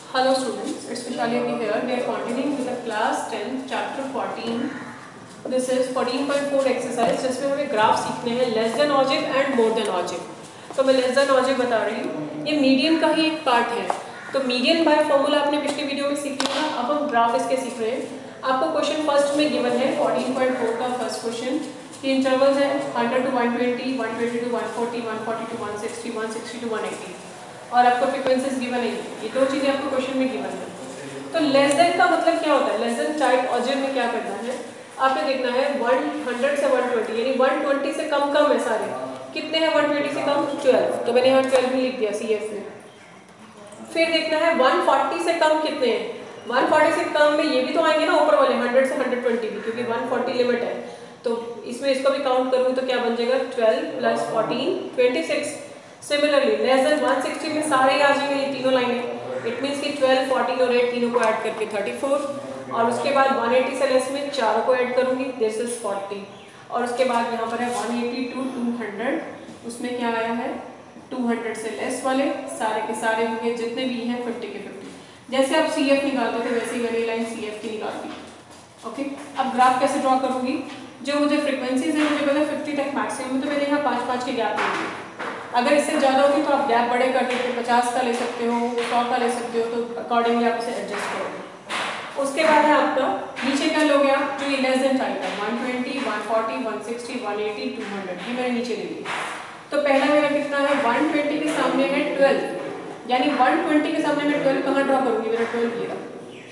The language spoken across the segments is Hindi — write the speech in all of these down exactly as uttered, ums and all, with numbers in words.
Hello students, it's Vishali here. We are continuing with the class tenth chapter fourteen. This is fourteen point four exercise जिसमें हमें ग्राफ सीखने हैं less than object and more than object. तो मैं लेस देन ऑब्जेक्ट बता रही हूँ, ये मीडियन का ही एक पार्ट है। तो मीडियन बाय फॉर्मूला आपने पिछली वीडियो में सीख लिया। अब हम ग्राफ इसके सीख रहे हैं। आपको क्वेश्चन फर्स्ट में गिवन है फोर्टीन पॉइंट फोर का फर्स्ट क्वेश्चन की इंटरवल्स है hundred to one twenty, one twenty to one forty, one forty to one sixty, one sixty to one eighty और आपको फ्रीक्वेंसीज गिवन है। ये दो चीज़ें आपको क्वेश्चन में गिवन है। तो लेस देन का मतलब क्या होता है? लेस देन टाइप ऑब्जेक्ट में क्या करना है, आपने देखना है हंड्रेड से वन ट्वेंटी, यानी वन ट्वेंटी से कम कम है सारे। कितने हैं वन ट्वेंटी से कम? ट्वेल्व। तो मैंने यहाँ ट्वेल्व भी लिख दिया सी एफ में। फिर देखना है वन फोर्टी से कम कितने हैं। वन फोर्टी से कम में ये भी तो आएंगे ना ऊपर वाले हंड्रेड से हंड्रेड ट्वेंटी भी, क्योंकि वन फोर्टी लिमिट है। तो इसमें इसको भी काउंट करूँगी तो क्या बन जाएगा? Twelve plus fourteen twenty six. Similarly less than one sixty में सारे आ जाएंगे ये तीनों लाइनें। इट मीन्स कि ट्वेल्व, फोर्टीन और एट तीनों को ऐड करके थर्टी फोर और उसके बाद वन एटी से लेस में चारों को ऐड करूंगी, दिस इज फोर्टी। और उसके बाद यहाँ पर है one eighty to two hundred, उसमें क्या आया है टू हंड्रेड से लेस वाले सारे के सारे होंगे जितने भी हैं फिफ्टी के फिफ्टी। जैसे आप सी एफ निकालते थे वैसे ही मैंने लाइन सी एफ की निकालती। ओके, अब ग्राफ कैसे ड्रॉ करूँगी? जो मुझे फ्रिक्वेंसीज है मुझे पता है फिफ्टी तक मैक्सिमम, तो मैंने यहाँ पाँच पाँच के गैप लेंगे। अगर इससे ज़्यादा होगी तो आप गैप बड़े कर देते, पचास का ले सकते हो, सौ का ले सकते हो, तो अकॉर्डिंगली आप इसे एडजस्ट करोगे। उसके बाद है आपका नीचे क्या लोगे आप, जो ये लेस देन टाइप है one twenty, one forty, one sixty, one eighty, two hundred, ये मैंने नीचे ले लिया। तो पहला मेरा कितना है वन ट्वेंटी के सामने है ट्वेल्व, यानी वन ट्वेंटी के सामने मैं ट्वेल्व कहाँ ड्रॉ करूँगी? मेरा ट्वेल्व ये रहा।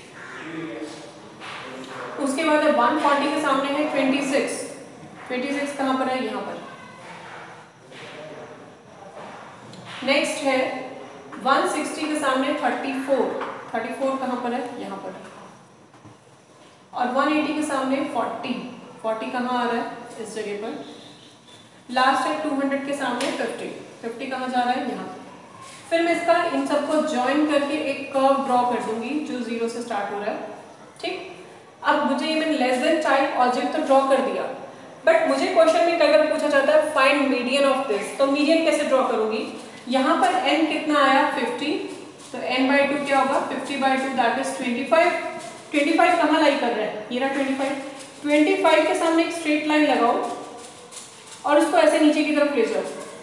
उसके बाद है वन फोर्टी के सामने है ट्वेंटी सिक्स, ट्वेंटी सिक्स कहाँ पर है? यहाँ पर। नेक्स्ट है वन सिक्सटी के सामने थर्टी फोर, थर्टी फोर कहाँ पर है? यहाँ पर। और वन एटी के सामने फोर्टी, फोर्टी कहाँ आ रहा है? इस जगह पर। लास्ट है टू हंड्रेड के सामने फिफ्टी, फिफ्टी कहाँ जा रहा है? यहाँ पर। फिर मैं इसका इन सबको ज्वाइन करके एक कर्व ड्रॉ कर दूंगी जो जीरो से स्टार्ट हो रहा है। ठीक, अब मुझे ये मैंने लेस देन टाइप ऑब्जेक्ट तो ड्रॉ कर दिया, बट मुझे क्वेश्चन में अगर पूछा जाता है फाइंड मीडियन ऑफ दिस, तो मीडियन कैसे ड्रॉ करूंगी? यहाँ पर n कितना आया? फिफ्टी, तो n बाई टू क्या होगा? Fifty by two that is twenty five. Twenty five कहाँ लाई कर रहा है? ये रहा ट्वेंटी फाइव। ट्वेंटी फाइव के सामने एक स्ट्रेट लाइन लगाओ और उसको ऐसे नीचे की तरफ ले जाओ।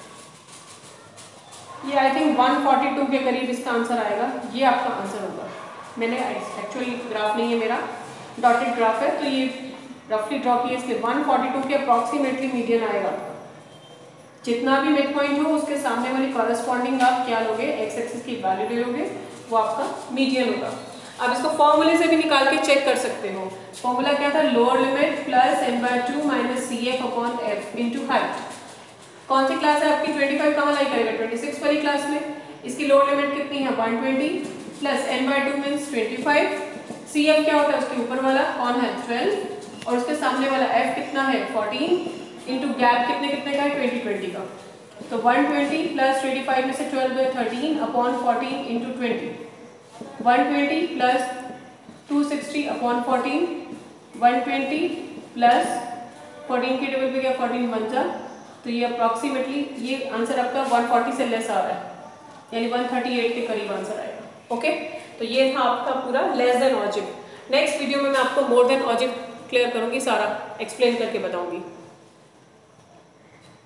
ये I think one forty two के करीब इसका आंसर आएगा। ये आपका आंसर होगा। मैंने एक्चुअली ग्राफ नहीं है मेरा, डॉटेड ग्राफ है, तो ये रफली ड्रॉ किया, इसलिए वन फोर्टी टू के अप्रॉक्सीमेटली मीडियन आएगा। जितना भी मिड पॉइंट हो उसके सामने वाली कॉरेस्पॉन्डिंग आप क्या लोगे? एक्स एक्सिस की वैल्यू ले लोगे, वो आपका मीडियन होगा। अब इसको फॉर्मूले से भी निकाल के चेक कर सकते हो। फॉर्मूला क्या था? Lower limit plus N by two minus C F upon F into height. कौन सी क्लास है आपकी? ट्वेंटी फाइव कहाँ लाई करेगा? ट्वेंटी सिक्स वाली क्लास में। इसकी लोअर लिमिट कितनी है? One twenty plus N by two means twenty five. C F क्या होता है? उसके ऊपर वाला कौन है? ट्वेल्व, और उसके सामने वाला एफ कितना है? फोर्टीन, इंटू गैप कितने कितने का है? ट्वेंटी ट्वेंटी का। तो one twenty plus twenty five में से ट्वेल्व है thirteen upon fourteen into twenty. One twenty plus two sixty upon fourteen, one twenty plus fourteen के टेबल पे क्या? फोर्टीन वन जा, तो ये अप्रॉक्सीमेटली ये आंसर आपका वन फोर्टी से लेस आ रहा है, यानी वन थर्टी एट के करीब आंसर आएगा। ओके, तो ये था आपका पूरा less than object. Next video में मैं आपको मोर देन ऑब्जेक्ट क्लियर करूँगी, सारा एक्सप्लेन करके बताऊँगी।